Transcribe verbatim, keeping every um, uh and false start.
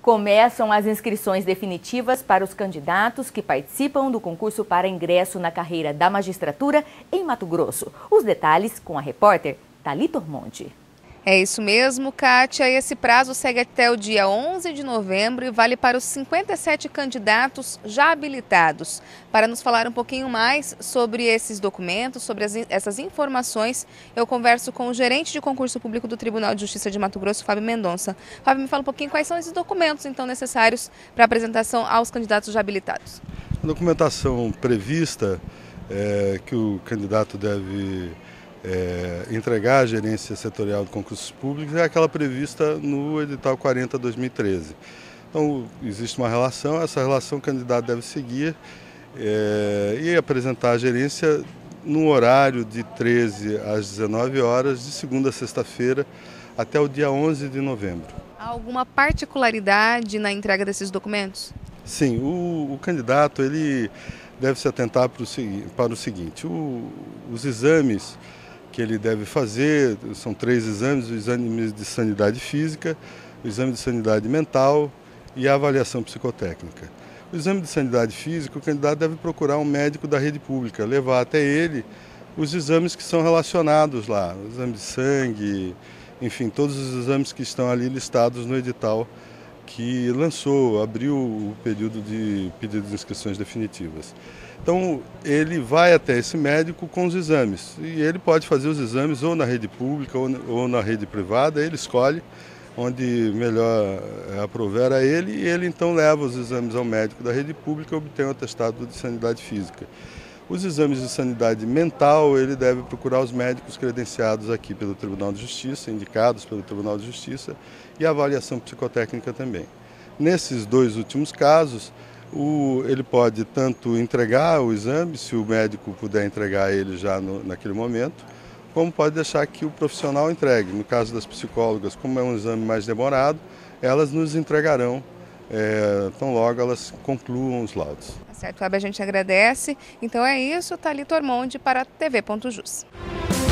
Começam as inscrições definitivas para os candidatos que participam do concurso para ingresso na carreira da magistratura em Mato Grosso. Os detalhes com a repórter Thalita Ormonde. É isso mesmo, Kátia. Esse prazo segue até o dia onze de novembro e vale para os cinquenta e sete candidatos já habilitados. Para nos falar um pouquinho mais sobre esses documentos, sobre as, essas informações, eu converso com o gerente de concurso público do Tribunal de Justiça de Mato Grosso, Fábio Mendonça. Fábio, me fala um pouquinho quais são esses documentos, então, necessários para apresentação aos candidatos já habilitados. A documentação prevista é, que o candidato deve É, entregar à gerência setorial de concursos públicos é aquela prevista no edital quarenta barra dois mil e treze. Então, existe uma relação, essa relação o candidato deve seguir é, e apresentar à gerência no horário de treze às dezenove horas, de segunda a sexta-feira, até o dia onze de novembro. Há alguma particularidade na entrega desses documentos? Sim, o, o candidato ele deve se atentar para o, para o seguinte, o, os exames que ele deve fazer, são três exames, o exame de sanidade física, o exame de sanidade mental e a avaliação psicotécnica. O exame de sanidade física, o candidato deve procurar um médico da rede pública, levar até ele os exames que são relacionados lá, o exame de sangue, enfim, todos os exames que estão ali listados no edital que lançou, abriu o período de pedido de inscrições definitivas. Então, ele vai até esse médico com os exames e ele pode fazer os exames ou na rede pública ou na rede privada, ele escolhe onde melhor aprover a ele e ele então leva os exames ao médico da rede pública e obtém o atestado de sanidade física. Os exames de sanidade mental, ele deve procurar os médicos credenciados aqui pelo Tribunal de Justiça, indicados pelo Tribunal de Justiça, e a avaliação psicotécnica também. Nesses dois últimos casos, o, ele pode tanto entregar o exame, se o médico puder entregar ele já no, naquele momento, como pode deixar que o profissional entregue. No caso das psicólogas, como é um exame mais demorado, elas nos entregarão, é, tão logo elas concluam os laudos. Certo, Fábio, a gente agradece. Então é isso, Thalita Ormonde para T V ponto Jus.